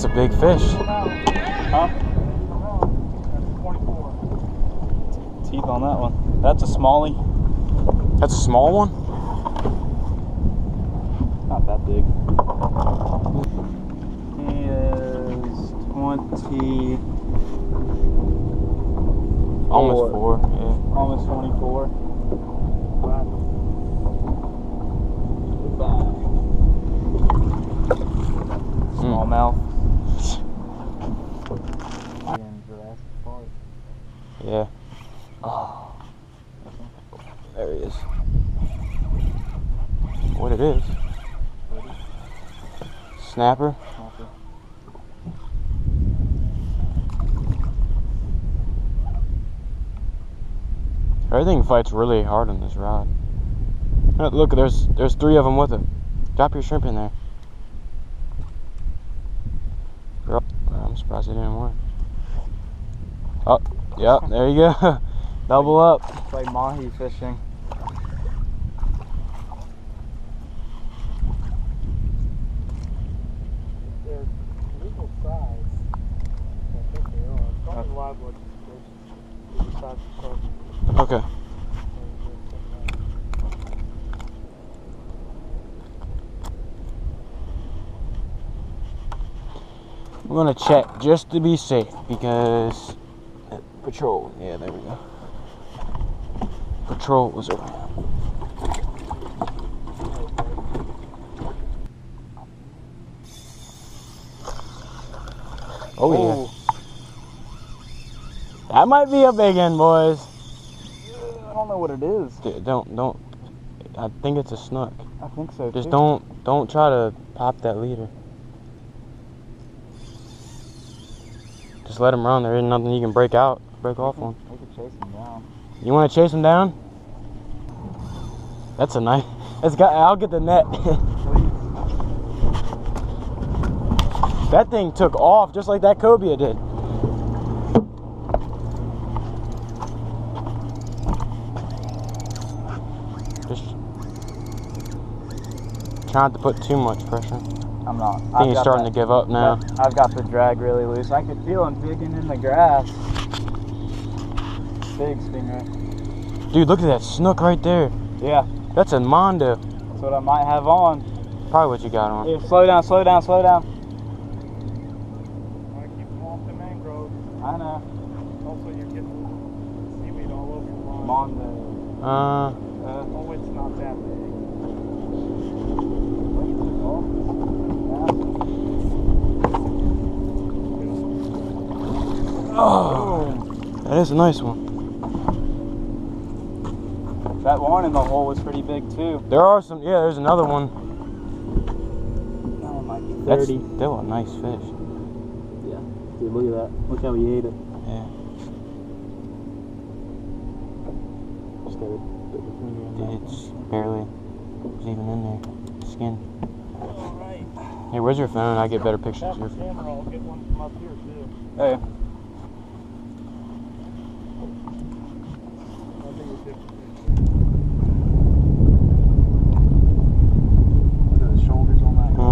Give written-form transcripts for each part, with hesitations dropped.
big fish. Huh? That's 24. Teeth on that one. That's a smallie. That's a small one? Not that big. He is 20. Almost 4, yeah. Almost 24. Smallmouth. Jurassic Park. Yeah. Oh. There he is. What it is? Snapper? Everything fights really hard on this rod. Look, there's 3 of them with it. Drop your shrimp in there. I'm surprised it didn't work. Oh, yeah, there you go. Double up. It's like mahi fishing. They're legal size. I think they are. It's only live wood. Okay. I'm gonna check just to be safe because patrol. Yeah, there we go. Patrol was around. Oh yeah. That might be a big one, boys. I don't know what it is. Don't. I think it's a snook. I think so. Just too. don't try to pop that leader. Just let him run. There ain't nothing you can break off on. We could chase him down. You want to chase him down? That's a nice. I'll get the net. That thing took off just like that cobia did. Just trying not to put too much pressure. I'm not. I think he's starting to give up now. I've got the drag really loose. I could feel him digging in the grass. Big stingray. Dude, look at that snook right there. Yeah. That's a mondo. That's what I might have on. Probably what you got on. Here, slow down, slow down, slow down. I keep them off the mangroves. I know. Also, you're getting seaweed all over your line. Mondo. Oh, it's not that big. Oh, that is a nice one. That one in the hole was pretty big too. There are some, yeah, there's another one. That one might be 30. That's still a nice fish. Yeah. Dude, look at that. Look how he ate it. Yeah. Just gotta put the finger in Dude, it's barely, it's even in there. Skin. Alright. Hey, where's your phone? I get better pictures of your phone. Camera, I'll get one from up here too. Hey. Look at the shoulders on that.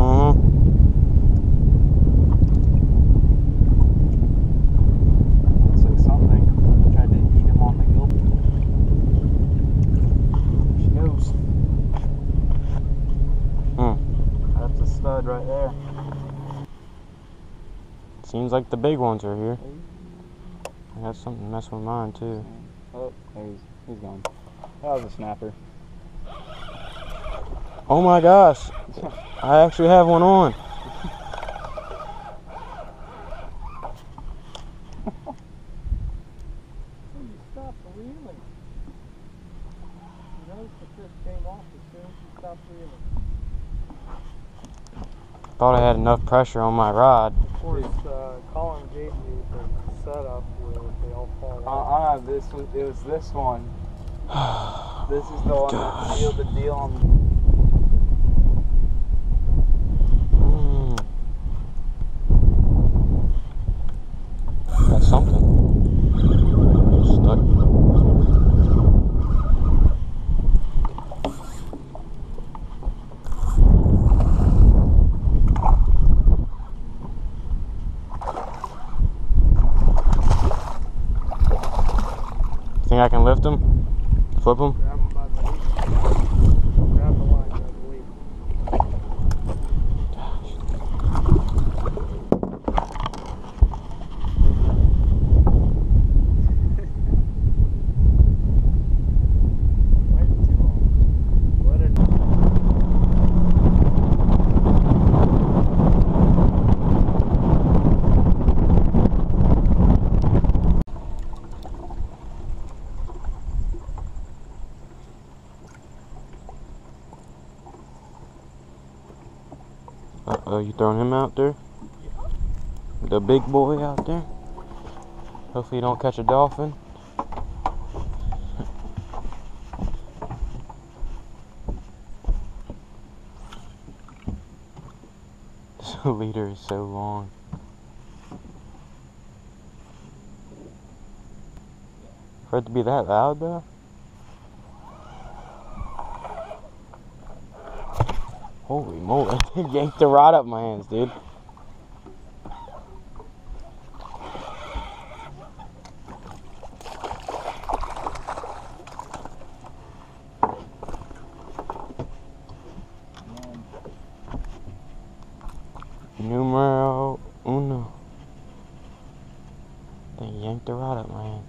Looks like something tried to eat him on the gill. There she goes. That's a stud right there. Seems like the big ones are here. I got something messing with mine too. Oh, he's gone. That was a snapper. Oh my gosh. I actually have one on. You stopped reeling. You noticed the fish came off as soon as you stopped reeling. Thought I had enough pressure on my rod. Of course, Colin gave you the setup where they all fall out. It was this one. This is the one that sealed the deal on. That's something. Stuck. think I can lift him? Flip him? Grab him by the lead. Grab the line by the lead. Waiting too long. Let it. Uh-oh, you throwing him out there? The big boy out there? Hopefully you don't catch a dolphin. This leader is so long. For it to be that loud though? Holy moly, yanked the rod up my hands, dude. Numero uno. They yanked the rod up my hand.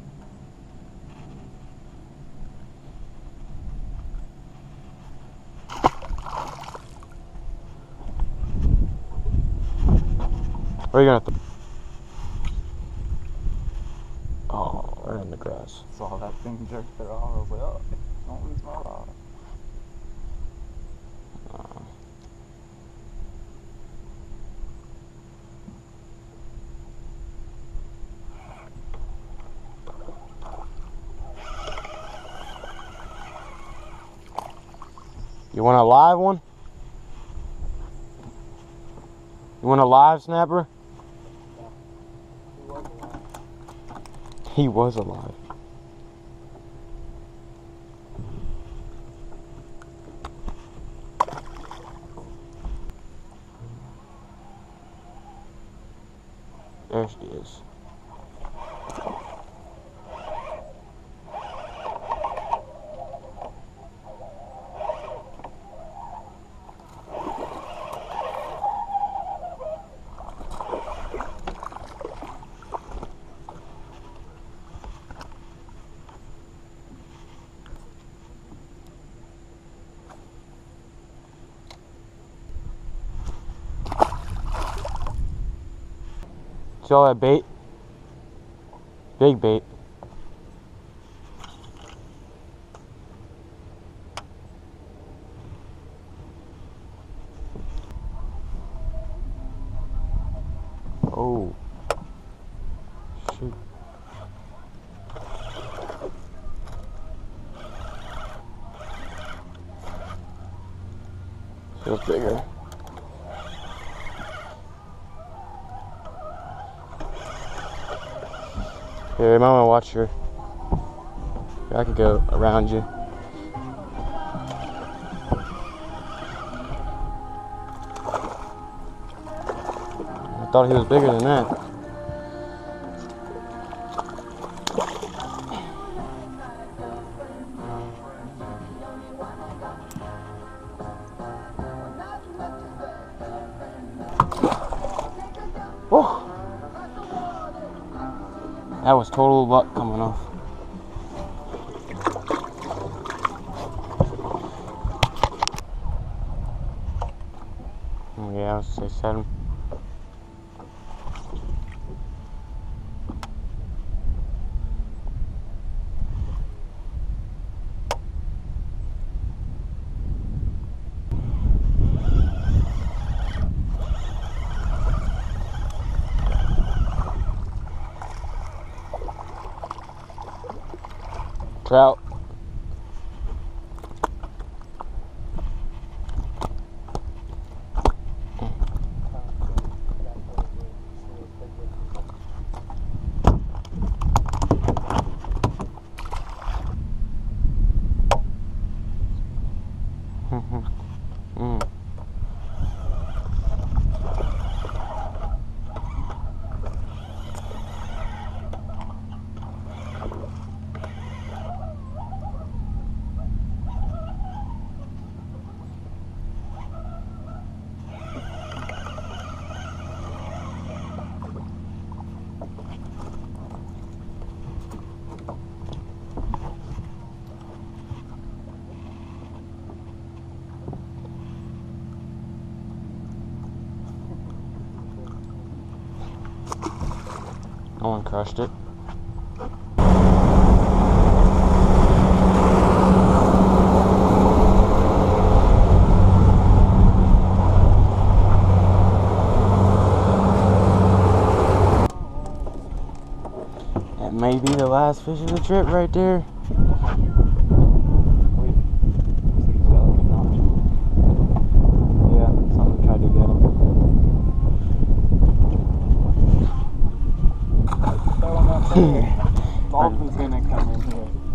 Where are you gonna oh, right in the grass. Saw that thing jerk there off. I was like, oh, don't lose my rod. You want a live one? You want a live snapper? He was alive. There she is. See all that bait? Big bait. Oh. Shoot. Feels bigger. Here, you might want to watch her. I could go around you. I thought he was bigger than that. Whoa. That was total luck coming off. Yeah, I was say 7. Trout. one crushed it. That may be the last fish of the trip right there. Wait, looks like he's got like a notch. Yeah, something tried to get him. Throw him up there. Dolphin's gonna come in here.